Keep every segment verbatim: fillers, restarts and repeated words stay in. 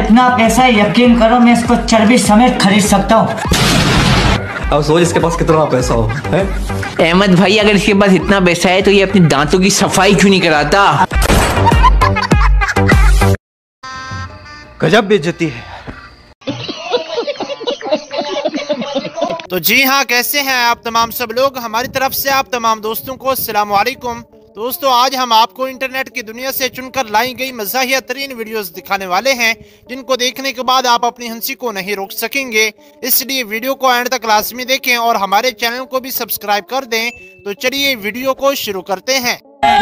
इतना पैसा यकीन करो मैं इसको चर्बी समेत खरीद सकता हूँ। अब सोच इसके पास कितना पैसा हो है? अहमद भाई अगर इसके पास इतना पैसा है तो ये अपने दांतों की सफाई क्यों नहीं कराता? गजब बेइज्जती है। तो जी हाँ, कैसे हैं आप तमाम सब लोग। हमारी तरफ से आप तमाम दोस्तों को अस्सलाम वालेकुम। दोस्तों आज हम आपको इंटरनेट की दुनिया से चुनकर लाई गई मज़ाहिया तरीन वीडियोस दिखाने वाले हैं, जिनको देखने के बाद आप अपनी हंसी को नहीं रोक सकेंगे। इसलिए वीडियो को एंड तक लाजमी देखें और हमारे चैनल को भी सब्सक्राइब कर दें। तो चलिए वीडियो को शुरू करते हैं।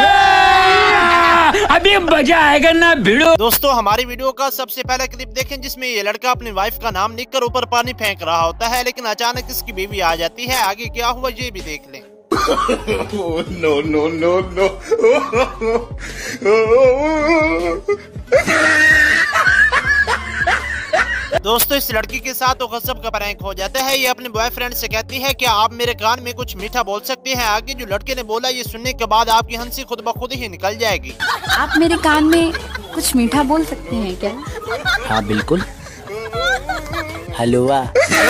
अभी मजा आएगा ना भिड़ो। दोस्तों हमारी वीडियो का सबसे पहला क्लिप देखें, जिसमें ये लड़का अपनी वाइफ का नाम लिखकर ऊपर पानी फेंक रहा होता है, लेकिन अचानक इसकी बीवी आ जाती है। आगे क्या हुआ ये भी देख लें। No no no no. दोस्तों इस लड़की के साथ तो गजब का प्रैंक हो जाता है। ये अपने बॉयफ्रेंड से कहती है कि आप मेरे कान में कुछ मीठा बोल सकते हैं। आगे जो लड़के ने बोला ये सुनने के बाद आपकी हंसी खुद ब खुद ही निकल जाएगी। आप मेरे कान में कुछ मीठा बोल सकते हैं क्या? हाँ बिल्कुल, हलवा।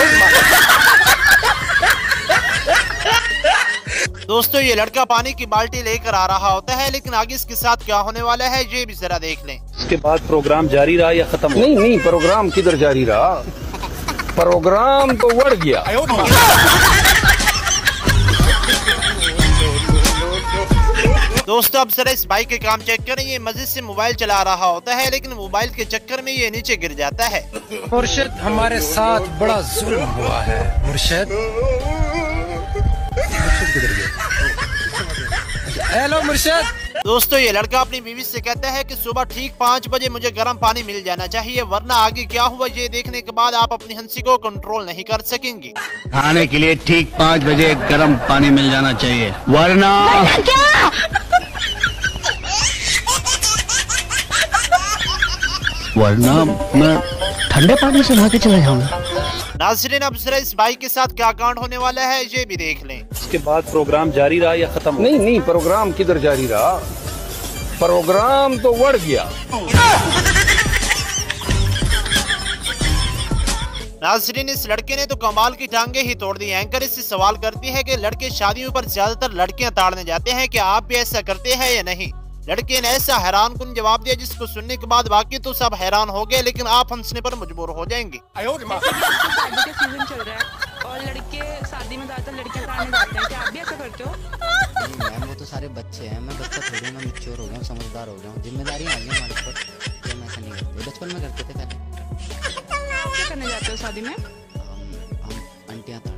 दोस्तों ये लड़का पानी की बाल्टी लेकर आ रहा होता है, लेकिन आगे इसके साथ क्या होने वाला है ये भी जरा देख लें। इसके बाद प्रोग्राम जारी रहा या खत्म? नहीं नहीं, प्रोग्राम किधर जारी रहा, प्रोग्राम तो बढ़ गया। दोस्तों अब जरा इस भाई के काम चेक करें। ये मस्जिद से मोबाइल चला रहा होता है, लेकिन मोबाइल के चक्कर में ये नीचे गिर जाता है। मुर्शिद हमारे साथ बड़ा जुल्म हुआ है। मुर्शिद हेलो मुर्शिद। दोस्तों ये लड़का अपनी बीवी से कहता है कि सुबह ठीक पाँच बजे मुझे गर्म पानी मिल जाना चाहिए, वरना आगे क्या हुआ ये देखने के बाद आप अपनी हंसी को कंट्रोल नहीं कर सकेंगे। खाने के लिए ठीक पाँच बजे गर्म पानी मिल जाना चाहिए, वरना वरना मैं ठंडे पानी से नहा के चला जाऊंगा। नाज़रीन अब जरा इस भाई के साथ क्या कांड होने वाला है ये भी देख लें। इसके बाद प्रोग्राम जारी रहा या खत्म? नहीं नहीं, प्रोग्राम किधर जारी रहा, प्रोग्राम तो बढ़ गया। नाज़रीन इस लड़के ने तो कमाल की टांगे ही तोड़ दी। एंकर इससे सवाल करती है कि लड़के शादियों पर ज्यादातर लड़कियां ताड़ने जाते हैं, क्या आप भी ऐसा करते हैं या नहीं? लड़के ने ऐसा हैरान कुन जवाब दिया जिसको सुनने के बाद बाकी तो सब हैरान हो गए, लेकिन आप हंसने पर मजबूर हो जाएंगे। शादी का सीजन चल रहा है और लड़के शादी में ज्यादातर लड़कियां ताड़ने जाते हैं, क्या आप भी ऐसा करते हो? नहीं मैम, वो तो सारे बच्चे हैं, मैं बच्चा थोड़ी हूँ, मैं मैच्योर हो गया, समझदार हो गया, जिम्मेदारी आ गई हमारे ऊपर, तो मैं ऐसा नहीं करते। बचपन में करते थे पहले। क्या करने जाते हो शादी में? हम हम आंटियां ताड़ने।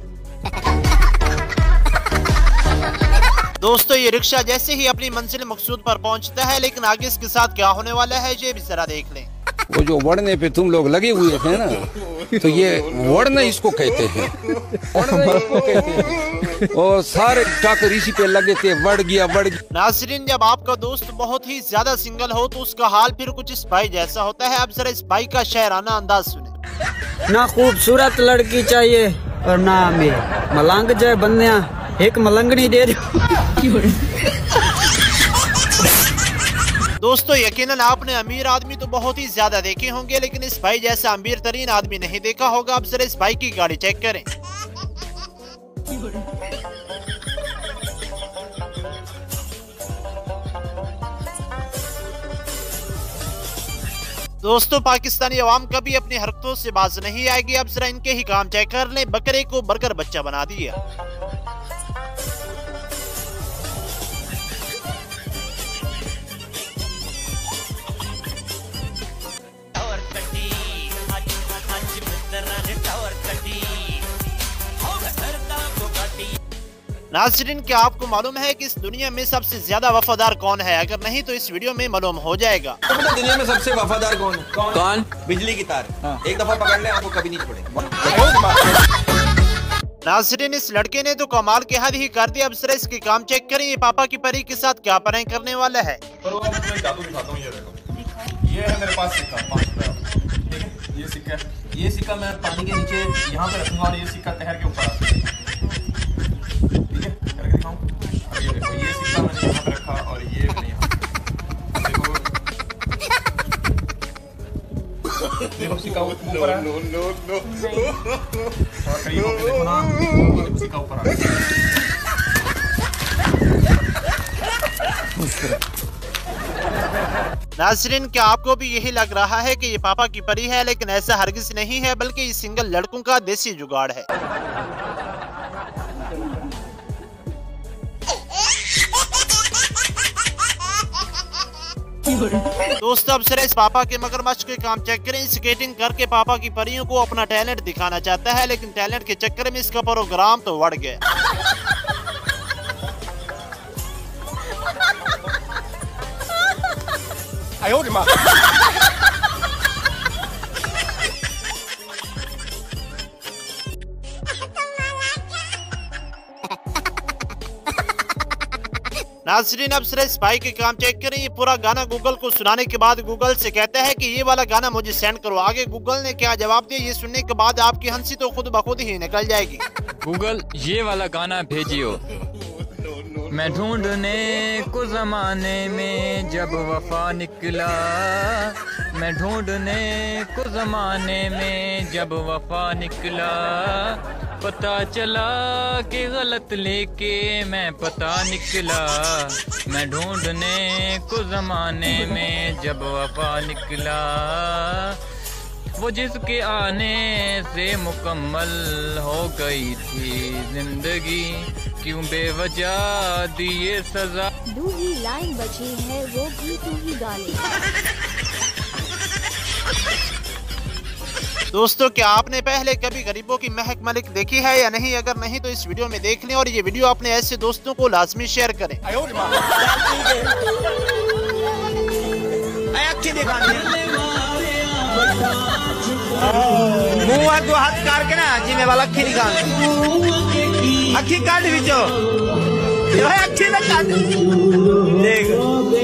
दोस्तों ये रिक्शा जैसे ही अपनी मंजिल मकसूद पर पहुंचता है, लेकिन आगे इसके साथ क्या होने वाला है ये भी जरा देख लें। वो जो वड़ने पे तुम लोग लगे हुए थे ना, तो ये वड़ना इसको कहते हैं, वड़ना इसको कहते हैं। और सारे चाकर इसी पे लगे थे, वड़ गया वड़ गया। नाज़रीन जब आपका दोस्त बहुत ही ज्यादा सिंगल हो तो उसका हाल फिर कुछ इस भाई जैसा होता है। अब जरा इस भाई का शायराना अंदाज सुने। ना खूबसूरत लड़की चाहिए और ना अमीर, मलंग जाए बंदियां एक मलंगनी दे दे। दोस्तों यकीनन आपने अमीर आदमी तो बहुत ही ज्यादा देखे होंगे, लेकिन इस भाई जैसा अमीर तरीन आदमी नहीं देखा होगा। अब जरा इस भाई की गाड़ी चेक करें। दोस्तों पाकिस्तानी अवाम कभी अपनी हरकतों से बाज नहीं आएगी। अब जरा इनके ही काम चेक कर लें। बकरे को बर्गर बच्चा बना दिया। नाज़रीन क्या आपको मालूम है कि इस दुनिया में सबसे ज्यादा वफादार कौन है? अगर नहीं तो इस वीडियो में मालूम हो जाएगा। तो दुनिया में सबसे वफादार कौन है? कौन? कौन? बिजली की तार। हाँ। एक दफा पकड़ ले आपको कभी नहीं छोड़ेगा। नाज़रीन इस लड़के ने तो कमाल के हद ही कर दिया। अब जरा इसके काम चेक करें। ये पापा की परी के साथ क्या प्रैंक करने वाला है। ये है मेरे पास सिक्का, पाँच रुपए। ठीक है, ये सिक्का ये सिक्का मैं पानी के नीचे यहाँ पे रखूंगा और ये सिक्का तहर के ऊपर आता है। ठीक है, करके दिखाऊं। अब ये देखो, ये सिक्का मैंने यहाँ पे रखा और ये मैंने यहाँ देखो। देखो सिक्का ऊपर है। थोड़ा करीब होके देखो ना, सिक्का ऊपर आ गया। नाज़रीन, क्या आपको भी यही लग रहा है कि ये पापा की परी है? लेकिन ऐसा हरगिज नहीं है, बल्कि ये सिंगल लड़कों का देसी जुगाड़ है। दोस्तों, अब जरा इस पापा के मगरमच्छ के काम चेक करें। स्केटिंग करके पापा की परियों को अपना टैलेंट दिखाना चाहता है, लेकिन टैलेंट के चक्कर में इसका प्रोग्राम तो बढ़ गया। नाज़रीन, अब सिर्फ इस भाई के काम चेक करें। ये पूरा गाना गूगल को सुनाने के बाद गूगल से कहता है कि ये वाला गाना मुझे सेंड करो। आगे गूगल ने क्या जवाब दिया, ये सुनने के बाद आपकी हंसी तो खुद ब खुद ही निकल जाएगी। गूगल, ये वाला गाना भेजियो। मैं ढूंढने को जमाने में जब वफा निकला, मैं ढूंढने को जमाने में जब वफा निकला, पता चला कि गलत लेके मैं पता निकला, मैं ढूंढने को जमाने में जब वफा निकला, वो जिसके आने से मुकम्मल हो गई थी जिंदगी, क्यों बेवजह दिए सजा। दो ही लाइन बची है, वो भी तू ही गा ले। दोस्तों, क्या आपने पहले कभी गरीबों की महक मलिक देखी है या नहीं? अगर नहीं तो इस वीडियो में देख लें और ये वीडियो अपने ऐसे दोस्तों को लाजमी शेयर करें। मुंह दो हाथ काट के ना जिमे वाला अखी निकाल, अखी काट बिचो, जो है अखी ना काट देख।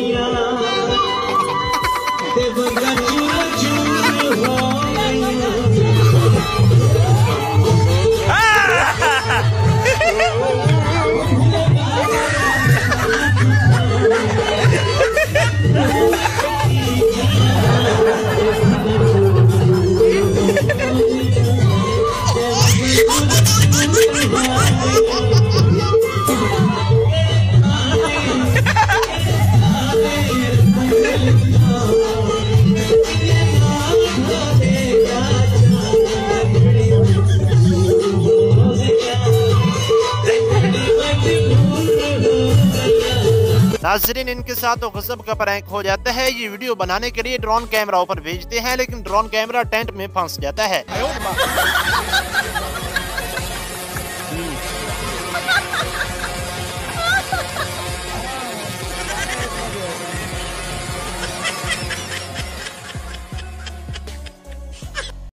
नाज़रीन, इनके साथ तो गजब का प्रैंक हो जाता है। ये वीडियो बनाने के लिए ड्रोन कैमरा ऊपर भेजते हैं, लेकिन ड्रोन कैमरा टेंट में फंस जाता है।